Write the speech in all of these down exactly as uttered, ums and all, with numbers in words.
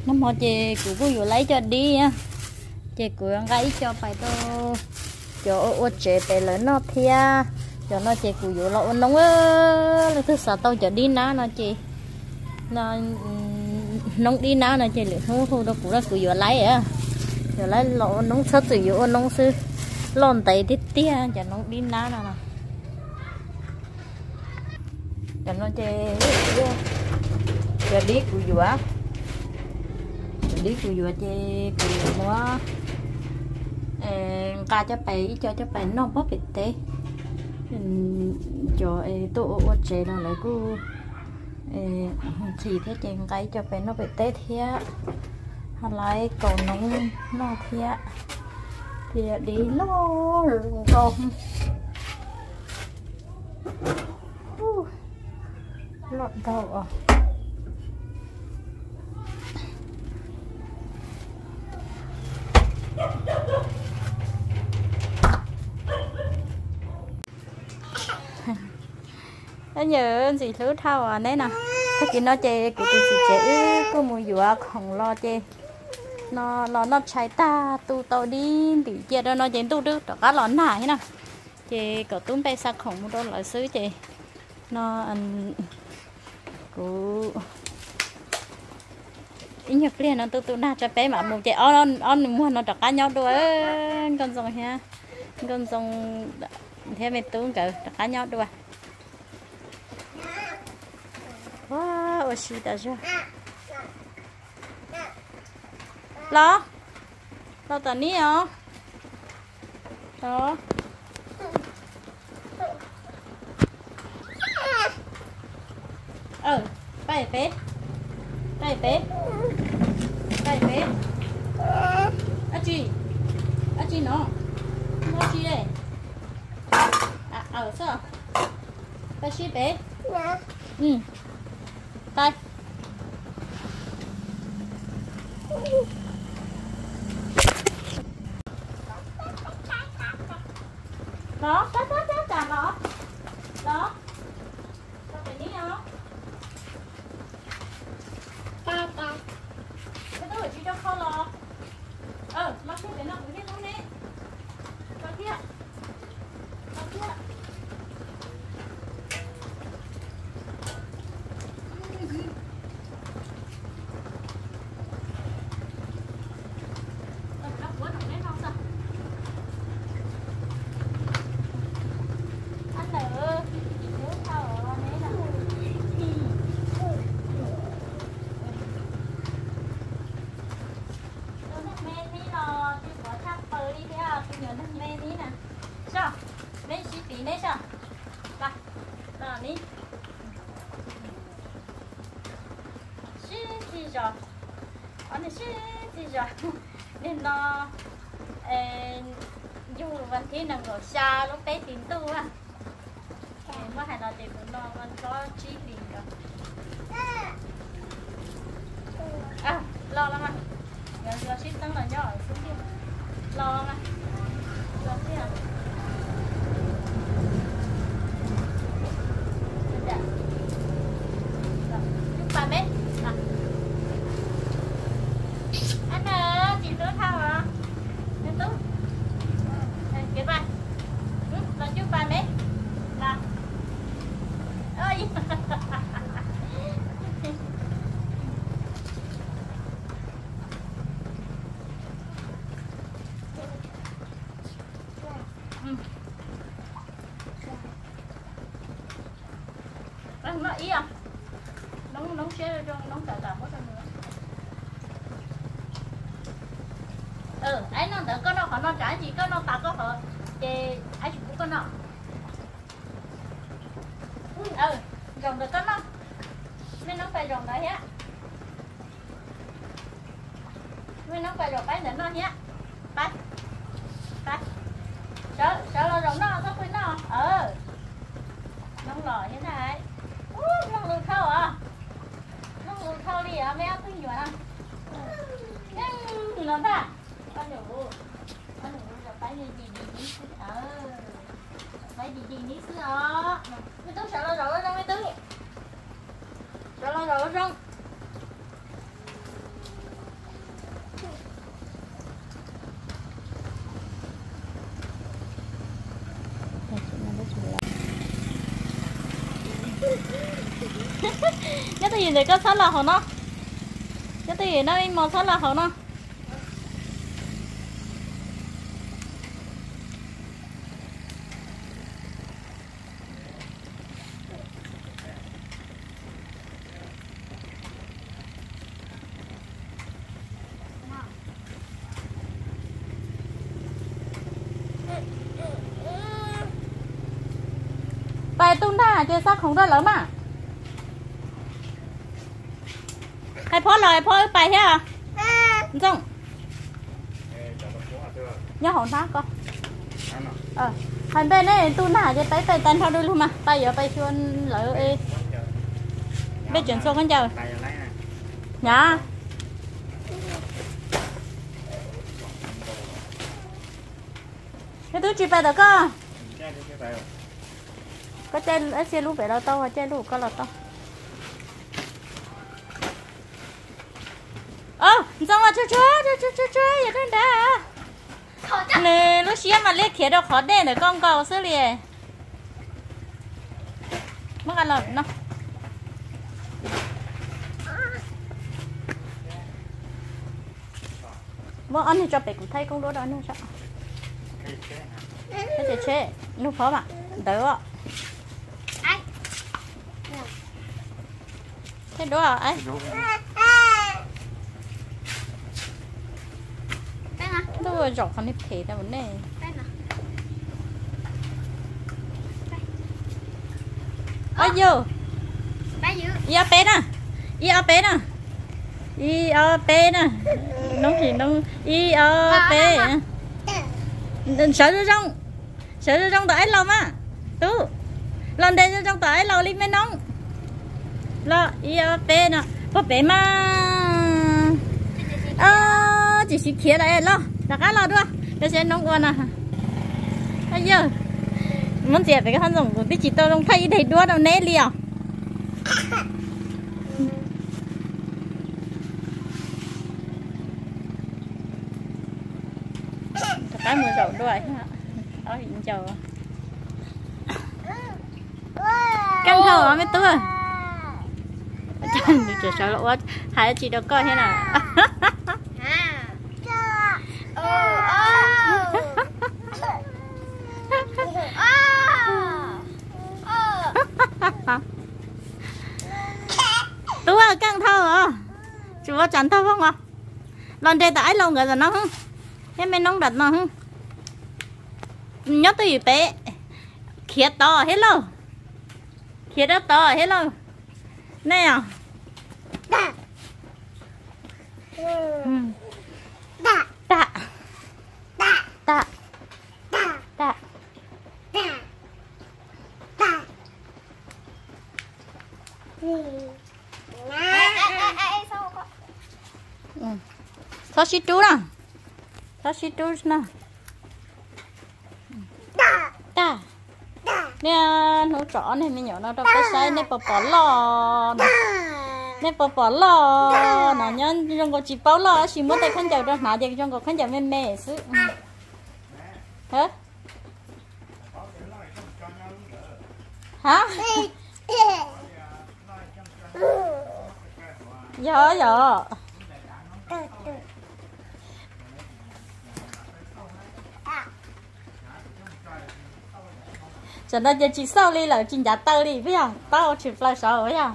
nó mà chị cụ cô vừa lấy cho đi á chị cụ ăn gái cho phải to cho ô chế bé lớn nó thia cho nó chị cụ vừa lo nóng á là thứ sáu tao cho đi ná nó chị nó nóng đi ná nó chị liền không không đâu cụ ra cụ vừa lấy á vừa lấy lo nóng sốt từ vừa nóng sư lon tay tít tia cho nó đi ná nè cho nó chơi cho đi cụ vừa đi cụ vừa chơi cụ vừa nó ca cho bé cho cho bé nó bóp bị té cho tôi ô chế nó lại cứ thì thế chơi cái cho bé nó bị té thế hắn lại còn nóng nó thế thì đi nó còn lọt đầu à nó nhớ gì thứ thao à đấy nè cái gì nó chơi của tôi chỉ chơi có mùi dừa không lo chơi nó nó nó chạy ta tu tao đi thì chơi đó nó chơi tu được đó cá lón nải thế nè chơi cậu tún bay sang không đâu lại xứ chơi nó ăn của ít nhật liền nó tu tu na cho bé mà một chơi on on mua nó đặt cá nhau đuôi con rồng ha con rồng theo mình tu cỡ đặt cá nhau đuôi wow ôi xí đã chưa lo lo tao ní hả đó ờ bay bé bay bé bay bé à chị à chị nó nó chị đây à ở sao bay xí bé ừ tay đó đó đó đó chà đó đó có phải ní không cái đó là chị cho kho lò ờ mắc cái cái nó cũng biết lắm nè mắc kia mắc kia anh sẽ thì rồi nên nó dù vẫn thế nào ngồi xa lúc bé tiền tu á mà hay là tiền của nó vẫn có chi tiền rồi à lo lắm anh giờ giờ ship tăng là nhỏ xuống kia lo lắm anh lo thế à chúc ba bé nó ý à nóng nóng xe cho nóng tạt tạt hết rồi nữa ừ ấy nó tự có nó họ nó trả gì có nó tạt có họ thì ấy cũng có nó ừ rồng được có nó mấy nó phải rồng đấy á mấy nó phải rồng cái nữa nó nhá bay bay sợ sợ là rồng nó nó quên nó ờ nóng lò như thế này nóng lùi khâu à nóng lùi khâu đi à mấy áo cứ nhiều à nó ta con nhủ con nhủ rồi phải gì gì gì gì ờ phải gì gì ní xưa đó mấy tứ sợ lo rồi trong mấy tứ sợ lo rồi trong gì để có sát là hả nó cái gì nó màu sát là hả nó bài tung ra chơi sắc không ra lắm à hay phó lời phó bài thế à không nhớ hồn thác con ờ hành bên này tung ra chơi tay tay tay theo đôi luôn mà tay giờ tay chuôn lỡ ê biết chuyển số con chờ nhá cái túi chị bài được cơ có chơi ở xe lú về đâu to chơi lú có là to ơ sao mà chơi chơi chơi chơi chơi chơi vậy đó nè lúc xưa mà lấy kia đâu khó đen để con cầu xử lý mất ăn lợn nó mất ăn thì cho bé cũng thấy con đứa đó nữa sao cái chơi chơi nó khó mà đỡ thế đó à ấy đâu rồi dọc phần nếp thể ra vấn đề bao nhiêu bao nhiêu i a p nè i a p nè i a p nè nóng thì nóng i a p sợ cho trong sợ cho trong tỏi lâu mà tú lần đây cho trong tỏi lâu lên mới nóng lo i a p nè có bé mà à chỉ xịt kia đấy lo đặt cá loด้วยbây giờ nóng quá nè bây giờ muốn dẹp cái khăn rồng của biết chị tôi không thấy thấy đua đâu nè liền cái mưa rộng đuổi ở hiện chờ căng thở mấy tôi chẳng được sợ lộ quá hai chị đâu coi thế nào tú à căng thở à chú có chẳng thở không à lần đây tại lâu người rồi nó không thế mình nóng đặt nó không nhớ từ bé khía to hết lâu khía đó to hết lâu nè à tạ tạ tạ tạ sao xí chú nè sao xí chú nè ta nè nó trỏ này mình nhỏ nó đâu có sai nè bỏ bỏ lò nè bỏ bỏ lò nó nhân trong có chỉ bao lò chỉ muốn tay khăn chào đó nó thì trong có khăn chào mềm mềm xứ hả hả dạ dạ cho nên giờ chỉ sau đi là chính giá tao đi bây giờ tao chỉ phải sợ bây giờ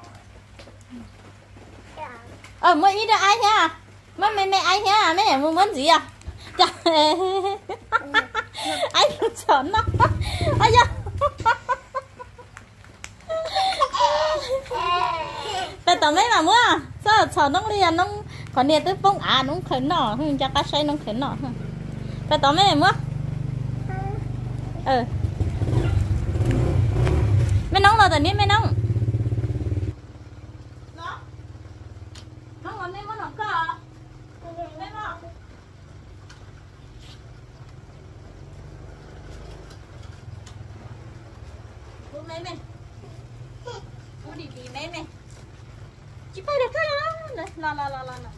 ờ mới ít ra ai nha mới mẹ mẹ ai nha mẹ muốn muốn gì à anh sợ nó ai da tại tao mấy mà mua sao sợ nó liền nó còn nè tới bông à nó khẩn nọ không cho cá say nó khẩn nọ tại tao mấy mà mua ừ mấy nóng là tao nít mấy nóng nóng còn mấy món nóng cơ mấy món uống mấy mày uống đi đi mấy mày chị phải được cái đó là là là là là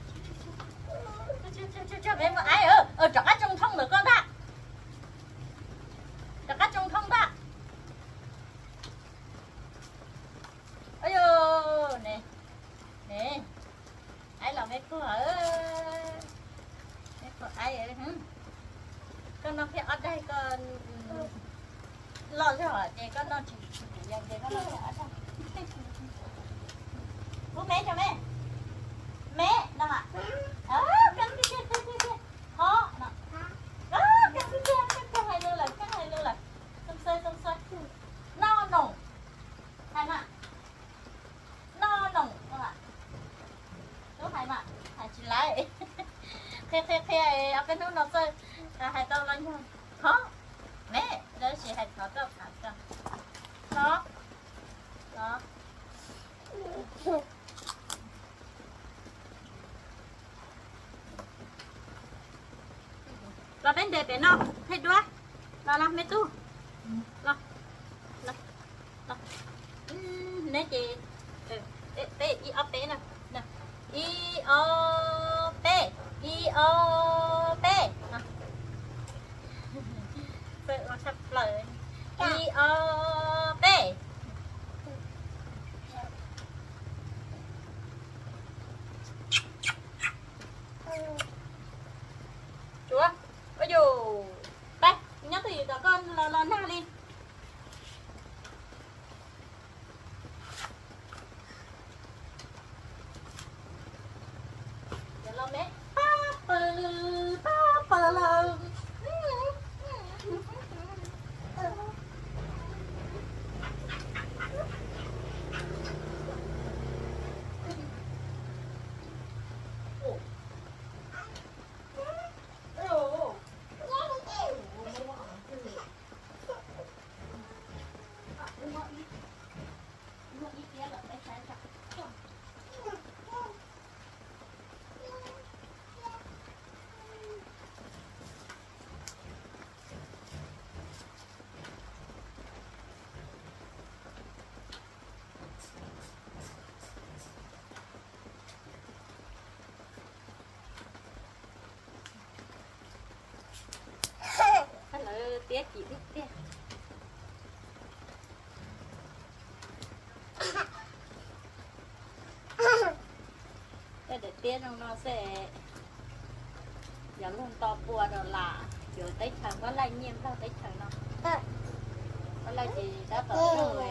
cho bé mà ai ở ở chỗ cá trong thông được con ta chỗ cá trong thông ta ôi dồi nè mấy cô ở mấy cô ai ở đây hả con nó phải ở đây con lo cho họ chị con nó chỉ dành chị con nó phải ở đây bố mẹ cho mẹ mẹ đâu ạ ờ cắn cái kia cái kia kia khó nè ờ cắn cái kia cái hai lư là cái hai lư là xông xoay xông xoay no nồng hai mà no nồng các bạn đúng hai mà hai chỉ lại khe khe khe ở cái nút nó xoay hai tao lên thôi khó mẹ đây chỉ hai khó tao khó tao khó đó là bên đề bé nó thấy đua là làm mấy tu là là là nè chị p i o p nè nè i o p i o p vậy nó sắp lời i o p chúa ôi dù đây nhắc thì cả con là là na đi để lo mẹ pa pa pa pa la tía chị biết tía để để tía nó nó sẽ giống luôn to bùa rồi là rồi tới thời có lại nhiên đâu tới thời nó có lại chị đã tới rồi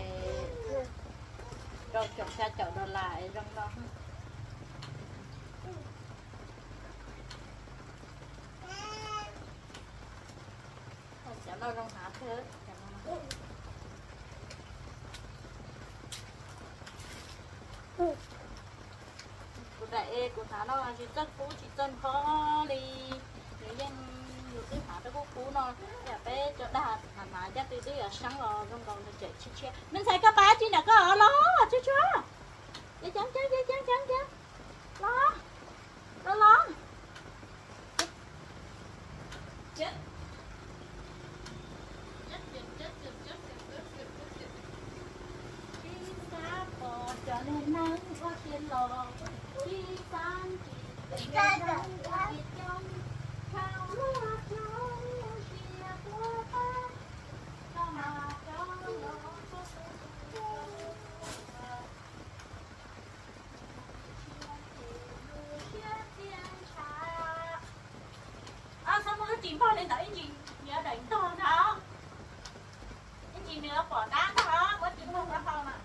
rồi chọn xa chọn rồi lại trong đó nó rong hả thứ của đại của thả nó chỉ rất phú chỉ chân khó đi nếu như nhiều thứ thả tới phú nó để bé cho đạt thả mà chắc từ từ ở sáng rồi trong còn chạy chết chết mình thấy các bác chứ là có ở đó chú chú để chán chán chán chán chán chán lo lo lo chết cho nên nắng có tiền lò chi san chỉ để nắng có tiền trong khao lúa trong chia của ta ta mà cho nó à sao mà nó chìm vào lên đấy gì nhớ đánh to đó cái gì nữa bỏ đá đó có chìm không ra không à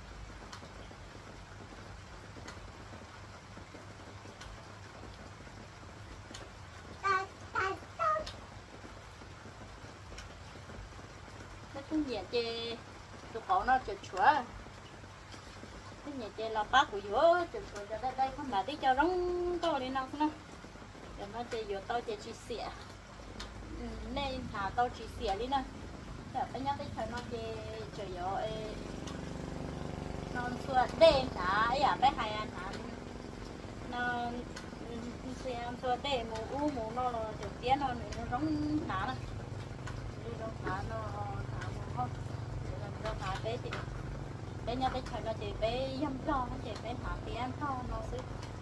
cái nhà chè tụi họ nó chụp chùa cái nhà chè là bác của vua chụp chùa cho đây đây không bà đi cho rong to đi nào không để nó chè vua to chè chi xỉa nên thả to chi xỉa đi nè để bây giờ cái thời nó chè chè vua nó xua đen thả ấy à bé hai anh thả nó xem xua đen mù u mù nó chụp tiếng nó nó rong thả nè đi rong thả nó không nó thả bé chị bé nhà bé chơi nó chị bé dâm lo nó chị bé thả tiền không nó xí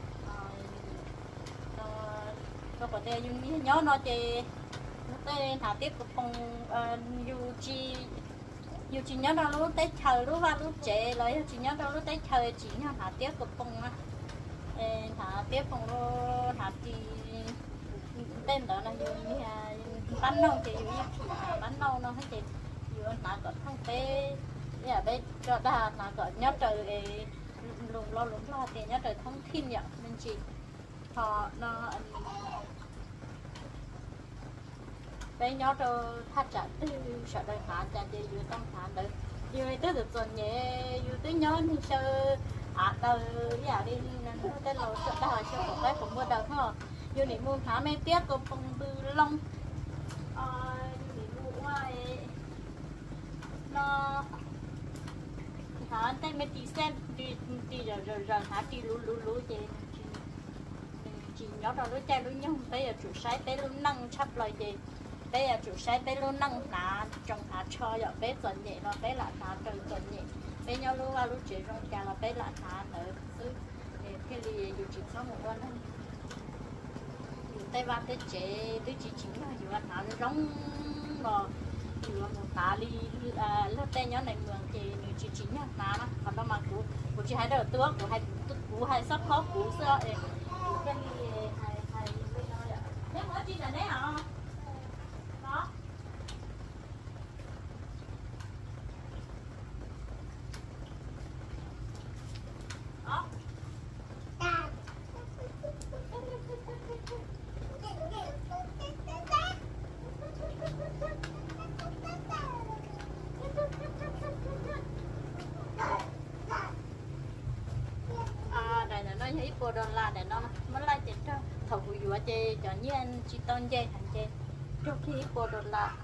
nó nó có thể dùng như nhớ nó chị nó tới thả tiếp của phòng dù chi dù chị nhớ đâu lúc tới chơi lúc vào lúc trẻ lấy chị nhớ đâu lúc tới chơi chị nhớ thả tiếp của phòng thả tiếp phòng tên đó là dù như là bắn nâu thì dù như bắn nâu nó hết thì dù nó có không té giờ bây giờ đã nó có nhớ trời lùng lo lùng lo thì nhớ trời không thiên nhận nên chị họ nó bây nhớ trời thắt chặt từ sợ đời phá chặt thì dù trong phá đời dù tới được rồi nhé dù tới nhớ thì sơ à đời giờ đi tới lối sợ đã sợ của cái cũng mua đầu thôi dù này mua hả mấy tiếc còn không bự lông ờ dù này mua ngoài nó hả tay mấy tí sen đi đi rồi rồi rồi hả đi lú lú lú chị chị nhớ rồi lú chai lú nhớ bây giờ chủ sai tới lú năng chắp lời chị bây giờ chủ sai tới lú năng nà trong hả cho giờ bé tuần nhẹ nó bé là nà trời tuần nhẹ bé nhau lú qua lú chị trong nhà là bé là nà nữa cái gì dù chỉ có một con tay ba cái chế đứa chị chính là dù anh nó giống mà dù một tá đi lớp tay nhớ này mường thì người chị chính là ná nó còn nó mà cú cú chị hay đầu tướng của hai cú hai sắp khó cú sơ cái gì hay hay bây giờ nếu mà chị là đấy hả đó đó ít bộ đòn là để nó mới lại chết cho thầu của dùa chê cho như anh chị tôn chê thành chê trước khi ít bộ đòn là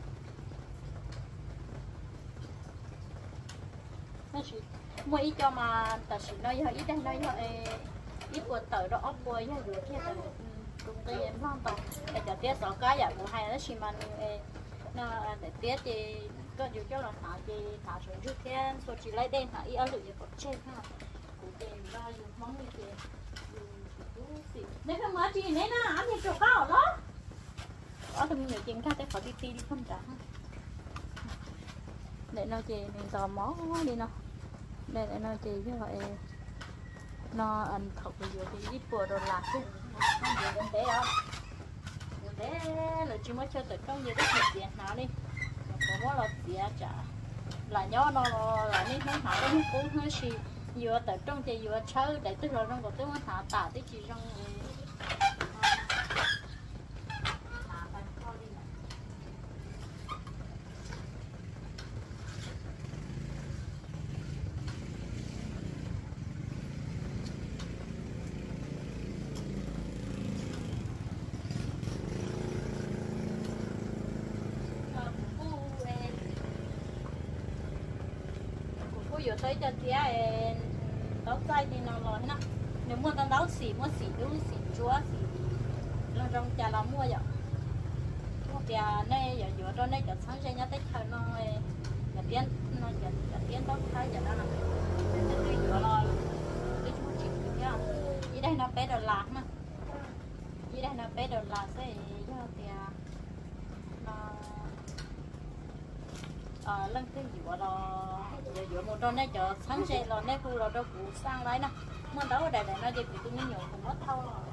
nó chỉ mua ít cho mà ta chỉ nói hơi ít đây nói hơi ít bộ tờ đó ốp bôi nha dùa kia tờ công ty em long tàu để cho tiết sáu cái giả của hai nó chỉ mà nó để tiết thì có dù cho là thả thì thả xuống trước thiên rồi chỉ lấy đen thả ít ở lưỡi có trên ha nếu không mở chị nên nó ăn thì chỗ cao đó ở trong người chuyện khác phải đi đi đi không trả để nó chị mình tò mó đi nó để để nó chị chứ vậy nó ăn thọc bây giờ thì ít bùa đồ lạc chứ không được đến thế đâu thế là chỉ mới chơi từ trong giờ rất nhiều tiền nào đi có món là tiền trả là nhớ nó là đi nó hảo nó cũng hơi xì vừa tới trong thì vừa chơi để tức là trong có tôi muốn thả tả tới chỉ trong vừa tới cho tía tóc tay thì nó nói nè nếu mua tao đấu xỉ mua xỉ đu xỉ chúa xỉ nó trong trà là mua vậy trà này giờ vừa cho này cho sáng chơi nhá tết thời nó giờ tiền nó giờ giờ tiền tóc tay giờ nó là cái vừa lo cái chú chị nhá ý đây nó bé đồ lạc mà ý đây nó bé đồ lạc sẽ cho tía nó ờ lần thứ gì vậy đó giờ giữa một con này chờ sáng xe là này khu là đâu cụ sang đấy nè mà đâu để để nó chỉ bị tôi nhổ cũng mất thâu rồi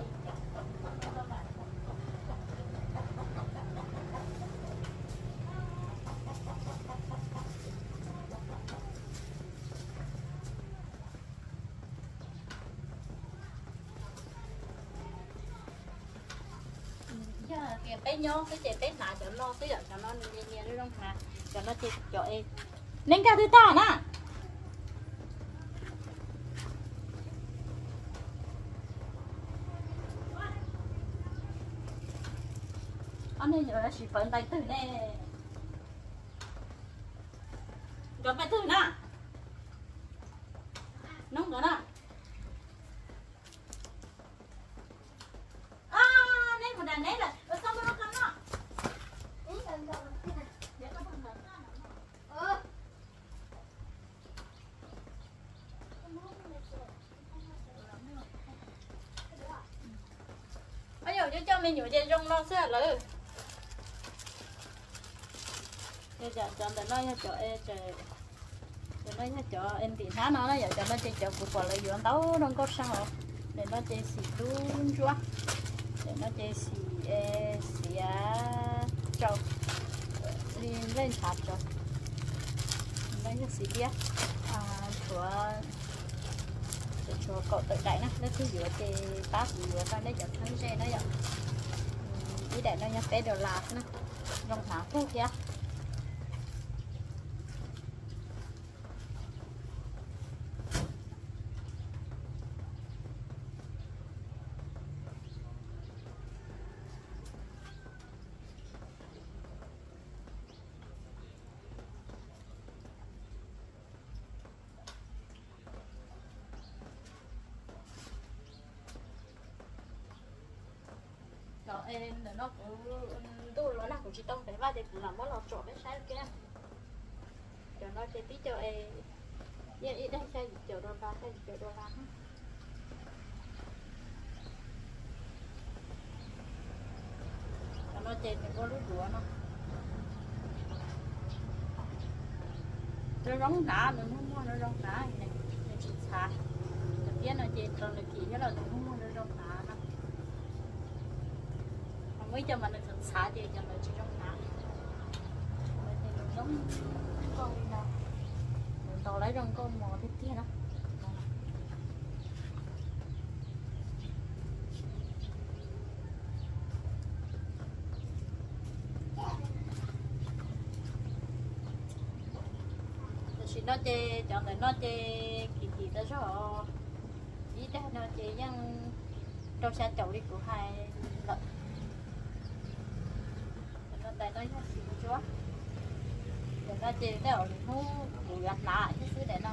kìa bé nhô cái trẻ bé nã cho nó cái cho nó nhẹ nhẹ đi trong hà cho nó chơi cho em lên cả thứ ta nè anh ấy giờ chỉ phấn tay từ nè gặp phải từ nè nóng nữa nè à nên một đàn đấy là ở xong nó cắn nó bây giờ cho mình nhủ chơi trong lo sẽ lử bây giờ cho nó nói cho em chơi cho nó cho em tìm thá nó giờ cho nó chơi cho cuộc quả lợi dụng tấu không có sao để nó chơi xịt luôn chúa để nó chơi xì xì trâu lên lên chặt trâu lên cho xì bia à chúa chúa cậu tự đại nó nó cứ dựa thì bác dựa ra đấy cho thằng xe nó vậy ý đại nó nhá bé đều lạc nó rong thả phút kia đó em nó cũng tôi nó là cũng chỉ tông phải ba thì cũng làm món lọt trộn với sai kia cho nó chơi tí cho em yên ít đây chơi kiểu đô la chơi kiểu đô la cho nó chơi thì có lúc đùa nó nó rong cá mình không mua nó rong cá này nó chỉ xả đầu tiên là chơi toàn là kỳ cái là không mua nó rong cá nó mới cho mình được xả chơi cho mình chỉ rong cá mình thì mình giống con đi nào mình tàu lấy rong con mò thế kia đó thì nó chơi chọn để nó chơi kỳ kỳ tới số ý đó nó chơi những trong xe chậu đi của hai lợn nó tại nó nhát xịt chúa để nó chơi cái ở nó bùi gạt lại chứ xứ để nó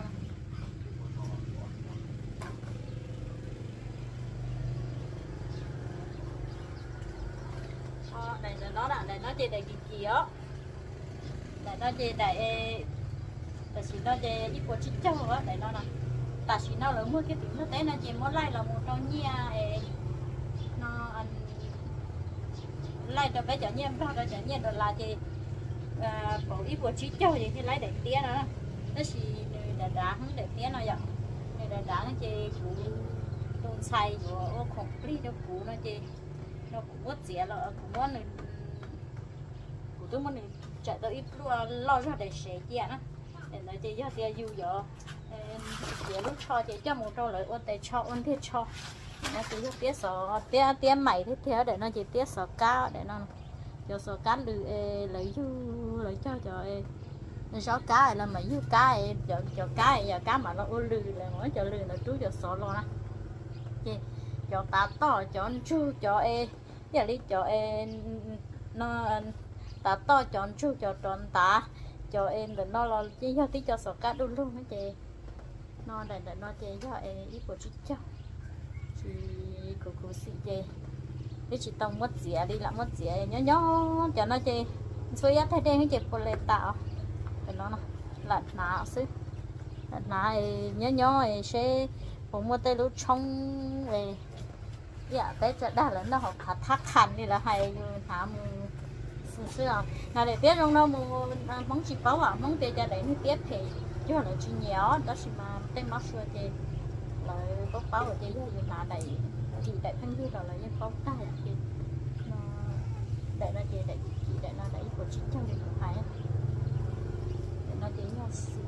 đây là nó là đây nó chơi đại kỳ kỳ á để nó chơi đại tại vì nó chơi ít của chích châu á để nó là tại vì nó lớn mua cái tiếng nó té nó chỉ muốn lại là một trong nhà nó ăn lại cho bé chở nhiên bao chở nhiên rồi là thì có ít của chích châu thì lấy để tía nó nó chỉ để đá không để tía nó vậy để đá nó chơi cú tôn xay của ô khổng đi nó cú nó chơi nó cũng mất dễ là cũng muốn này của tôi muốn này chạy tới ít lo ra để sẻ chia nó để nó chơi cho tia du dọ để lúc cho chị cho một trâu lại ôn để cho ôn thiết cho nó chỉ cho tía sò tía tía mày thế thế để nó chỉ tía sò cá để nó cho sò cá lư lấy du lấy cho cho nó sò cá là mày du cá cho cho cá giờ cá mà nó ôn lư là nói cho lư là chú cho sò lo nè cho ta to cho chú cho e giờ đi cho e nó ta to chọn chú cho tròn ta cho em để nó lo chỉ cho tí cho sọ cá luôn luôn hả chị nó để để nó chơi cho em ít của chị cho chị cô cô xí chị để chị tông mất dẻ đi làm mất dẻ nhớ nhớ cho nó chơi xôi áp thay đen cái chị cô lên tạo để nó lật nã xứ lật nã nhớ nhớ sẽ cũng mua tay lúc trong về dạ tới chỗ đó là nó học thắt khăn đi là hay thảm xưa nào để biết trong đâu một món chỉ bảo à món để cho đấy nó tiếp thì chứ là chỉ nhỏ đó chỉ mà tên mắc xưa thì là có bảo ở đây là là đầy chỉ tại thân như là những có tay thì nó để nó chỉ để chỉ để nó đẩy của chính trong điện thoại để nó chỉ là sự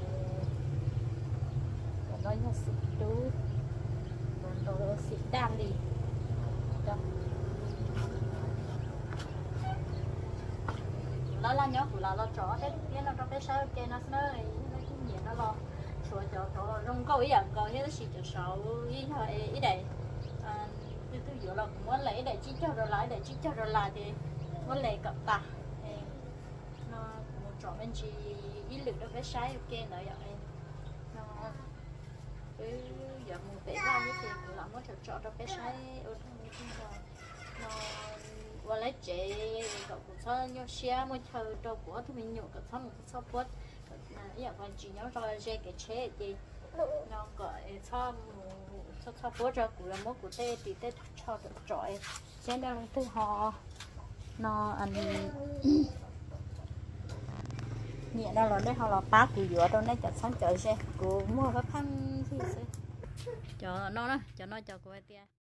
để nó là sự đủ rồi nó sự đam đi nó là nhớ của là nó chó hết cái nó trong cái sao cái nó nó nó cái gì nó lo sửa cho cho rong câu ý à còn như nó xịt cho sầu ý thôi ý đây tôi tôi dựa là muốn lấy để chỉ cho rồi lại để chỉ cho rồi lại thì muốn lấy cặp ta nó một chỗ bên chị ý lực nó phải sai ok nữa vậy nó cứ giờ một cái ra như thế là muốn cho cho nó phải sai ở trong nó và lấy chế cậu cũng sao nhau xe mới chờ đâu của thì mình nhổ cậu xong một số bớt ý là còn chỉ nhớ rồi chế cái chế thì nó gọi cho cho cho bớt ra của một của tê thì tê cho được trọi chế đang từ họ nó ăn nhẹ đâu rồi đấy họ là bác của dừa đâu đấy chặt sáng chợ xe của mua cái phăng gì cho nó đó cho nó cho cô ấy tia